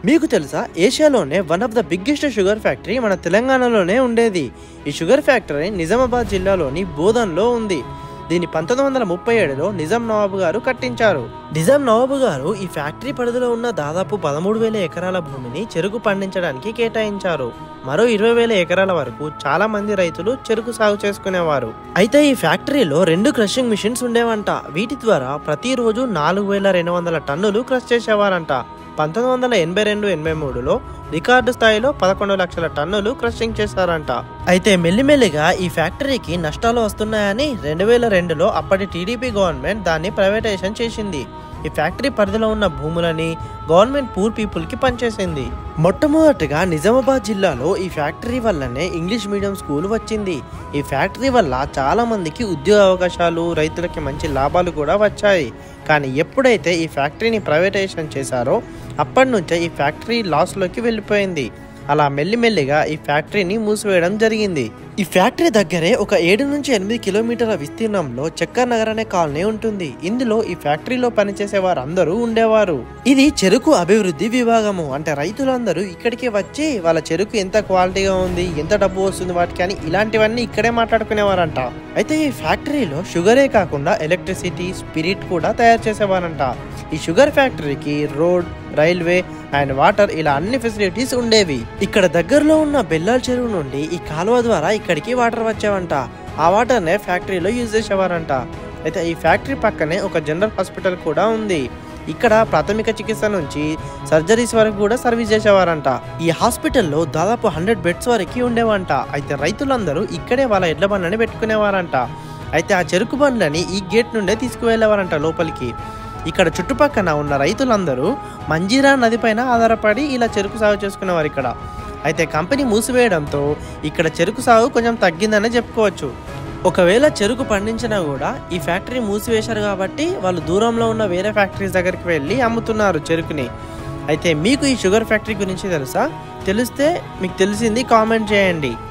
మీకు తెలుసా, ఏషియాలోనే one of the biggest sugar factory మన తెలంగాణలోనే ఉండేది. ఈ షుగర్ ఫ్యాక్టరీ నిజామాబాద్ జిల్లాలోని బోధన్లో ఉంది. దీన్ని 1937లో నిజాం నవాబు గారు కట్టించారు. నిజాం నవాబు గారు ఈ ఫ్యాక్టరీ పరిధిలో ఉన్న దాదాపు 13,000 ఎకరాల భూమిని చెరుకు పండించడానికి కేటాయించారు. మరో 20,000 ఎకరాల వరకు చాలా మంది రైతులు చెరుకు సాగు చేసుకునేవారు. అయితే ఈ ఫ్యాక్టరీలో 2 క్రషింగ్ మిషన్స్ ఉండేవంట. వీటి ద్వారా ప్రతిరోజు 4,200 టన్నులు క్రష్ చేసేవారంట. 1982-83లో రికార్డు స్థాయిలో 11 లక్షల టన్నులు క్రషింగ్ చేశారంట. అయితే మెల్లిమెల్లిగా ఈ ఫ్యాక్టరీకి నష్టాలు వస్తున్నాయని 2002లో అప్పటి టీడీపీ గవర్నమెంట్ దాన్ని ప్రైవేటైజేషన్ చేసింది. ఈ ఫ్యాక్టరీ పరిధిలో ఉన్న భూములని గవర్నమెంట్ పూర్ పీపుల్ కి పనిచేసింది. మొట్టమొదటిగా నిజామాబాద్ జిల్లాలో ఈ ఫ్యాక్టరీ వల్లనే ఇంగ్లీష్ మీడియం స్కూల్ వచ్చింది. ఈ ఫ్యాక్టరీ వల్ల చాలా మందికి ఉద్యోగ అవకాశాలు, రైతులకి మంచి లాభాలు కూడా వచ్చాయి. కానీ ఎప్పుడైతే ఈ ఫ్యాక్టరీని ప్రైవేటైజేషన్ చేశారో అప్పటి నుంచే ఈ ఫ్యాక్టరీ లాస్లోకి వెళ్ళిపోయింది. అలా మెల్లిమెల్లిగా ఈ ఫ్యాక్టరీని మూసివేయడం జరిగింది. ఈ ఫ్యాక్టరీ దగ్గరే ఒక 7 నుంచి 8 కిలోమీటర్ల విస్తీర్ణంలో చక్కర్ నగర్ అనే కాలనీ ఉంటుంది. ఇందులో ఈ ఫ్యాక్టరీలో పనిచేసే వారందరూ ఉండేవారు. ఇది చెరుకు అభివృద్ధి విభాగము. అంటే రైతులందరూ ఇక్కడికి వచ్చి వాళ్ళ చెరుకు ఎంత క్వాలిటీగా ఉంది, ఎంత డబ్బు వస్తుంది వాటికి అని ఇలాంటివన్నీ ఇక్కడే మాట్లాడుకునేవారంట. అయితే ఈ ఫ్యాక్టరీలో షుగరే కాకుండా ఎలక్ట్రిసిటీ, స్పిరిట్ కూడా తయారు చేసేవారంట. ఈ షుగర్ ఫ్యాక్టరీకి రోడ్, రైల్వే అండ్ వాటర్ ఇలా అన్ని ఫెసిలిటీస్ ఉండేవి. ఇక్కడ దగ్గరలో ఉన్న బెల్లాల చెరువు నుండి ఈ కాలువ ద్వారా ఇక్కడికి వాటర్ వచ్చేవంట. ఆ వాటర్నే ఫ్యాక్టరీలో యూజ్ చేసేవారంట. అయితే ఈ ఫ్యాక్టరీ పక్కనే ఒక జనరల్ హాస్పిటల్ కూడా ఉంది. ఇక్కడ ప్రాథమిక చికిత్స నుంచి సర్జరీస్ వరకు కూడా సర్వీస్ చేసేవారంట. ఈ హాస్పిటల్లో దాదాపు 100 బెడ్స్ వరకు ఉండేవంట. అయితే రైతులందరూ ఇక్కడే వాళ్ళ ఎడ్ల బండ్లని పెట్టుకునేవారంట. అయితే ఆ చెరుకు బండ్లని ఈ గేట్ నుండే తీసుకువెళ్ళేవారంట లోపలికి. ఇక్కడ చుట్టుపక్కన ఉన్న రైతులందరూ మంజీరా నది పైన ఆధారపడి ఇలా చెరుకు సాగు చేసుకునేవారు ఇక్కడ. అయితే కంపెనీ మూసివేయడంతో ఇక్కడ చెరుకు సాగు కొంచెం తగ్గిందనే చెప్పుకోవచ్చు. ఒకవేళ చెరుకు పండించినా కూడా ఈ ఫ్యాక్టరీ మూసివేశారు కాబట్టి వాళ్ళు దూరంలో ఉన్న వేరే ఫ్యాక్టరీస్ దగ్గరికి వెళ్ళి అమ్ముతున్నారు చెరుకుని. అయితే మీకు ఈ షుగర్ ఫ్యాక్టరీ గురించి తెలుసా? తెలిస్తే మీకు తెలిసింది కామెంట్ చేయండి.